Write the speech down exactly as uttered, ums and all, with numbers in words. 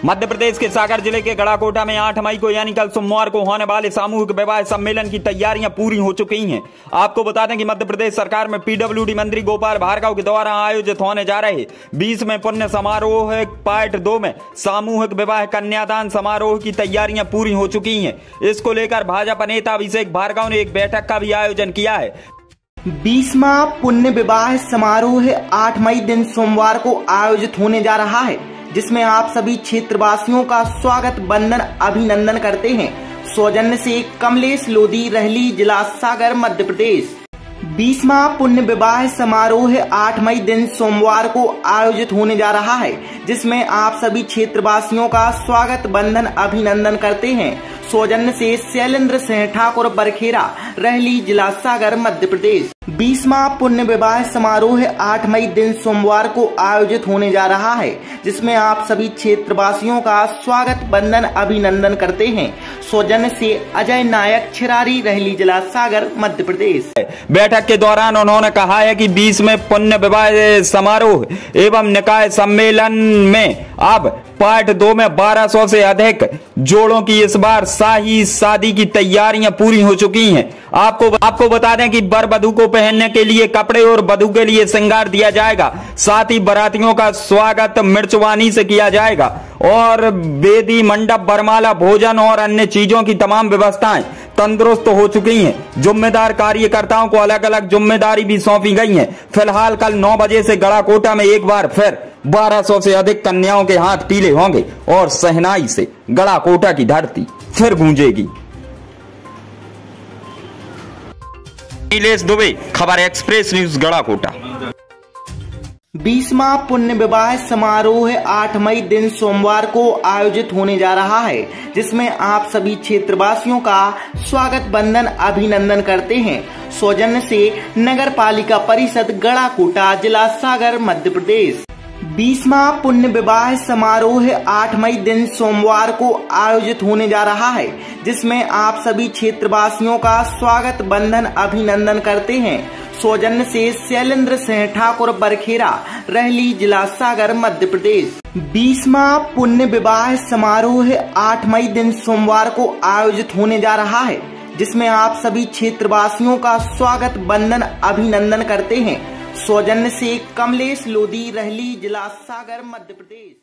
मध्य प्रदेश के सागर जिले के गड़ाकोटा में आठ मई को यानी कल सोमवार को होने वाले सामूहिक विवाह सम्मेलन की तैयारियां पूरी हो चुकी हैं। आपको बता दें कि मध्य प्रदेश सरकार में पीडब्ल्यूडी मंत्री गोपाल भार्गव के द्वारा आयोजित होने जा रहे बीसवें पुण्य समारोह पार्ट दो में सामूहिक विवाह कन्यादान समारोह की तैयारियां पूरी हो चुकी हैं। इसको लेकर भाजपा नेता अभिषेक भार्गव ने एक बैठक का भी आयोजन किया है। बीसवां पुण्य विवाह समारोह आठ मई दिन सोमवार को आयोजित होने जा रहा है, जिसमें आप सभी क्षेत्रवासियों का स्वागत बंदन अभिनंदन करते हैं। सौजन्य से कमलेश लोधी, रहली, जिला सागर, मध्य प्रदेश। बीसवां पुण्य विवाह समारोह आठ मई दिन सोमवार को आयोजित होने जा रहा है, जिसमें आप सभी क्षेत्रवासियों का स्वागत बंदन अभिनंदन करते हैं। सौजन्य से शैलेंद्र सिंह ठाकुर, बरखेरा, रहली, जिला सागर, मध्य प्रदेश। बीसवां पुण्य विवाह समारोह आठ मई दिन सोमवार को आयोजित होने जा रहा है, जिसमें आप सभी क्षेत्रवासियों का स्वागत बंदन अभिनंदन करते हैं। सौजन्य से अजय नायक, छिरारी, रहली, जिला सागर, मध्य प्रदेश। बैठक के दौरान उन्होंने कहा है कि बीसवें पुण्य विवाह समारोह एवं निकाय सम्मेलन में अब पार्ट दो में बारह सौ से अधिक जोड़ों की इस बार शाही शादी की तैयारियां पूरी हो चुकी हैं। आपको आपको बता दें कि वर वधू को पहनने के लिए कपड़े और वधू के लिए श्रृंगार दिया जाएगा। साथ ही बारातियों का स्वागत मिर्चवानी से किया जाएगा और वेदी, मंडप, वरमाला, भोजन और अन्य चीजों की तमाम व्यवस्थाएं तंदुरुस्त हो चुकी हैं। जिम्मेदार कार्यकर्ताओं को अलग अलग जिम्मेदारी भी सौंपी गई है। फिलहाल कल नौ बजे से गड़ाकोटा में एक बार फिर बारह सौ से अधिक कन्याओं के हाथ पीले होंगे और शहनाई से गड़ाकोटा की धरती फिर गूंजेगी। नीलेश दुबे, खबर एक्सप्रेस न्यूज, गड़ाकोटा। बीसवां पुण्य विवाह समारोह आठ मई दिन सोमवार को आयोजित होने जा रहा है, जिसमें आप सभी क्षेत्रवासियों का स्वागत बंदन अभिनंदन करते हैं। सौजन्य से नगर पालिका परिषद, गड़ाकोटा, जिला सागर, मध्य प्रदेश। बीसवां पुण्य विवाह समारोह आठ मई दिन सोमवार को आयोजित होने जा रहा है, जिसमें आप सभी क्षेत्रवासियों का स्वागत बंदन अभिनंदन करते हैं। सौजन्य से शैलेंद्र सिंह ठाकुर, बरखेरा, रहली, जिला सागर, मध्य प्रदेश। बीसवां पुण्य विवाह समारोह आठ मई दिन सोमवार को आयोजित होने जा रहा है, जिसमें आप सभी क्षेत्रवासियों का स्वागत बंदन अभिनंदन करते हैं। सौजन्य से कमलेश लोधी, रहली, जिला सागर, मध्य प्रदेश।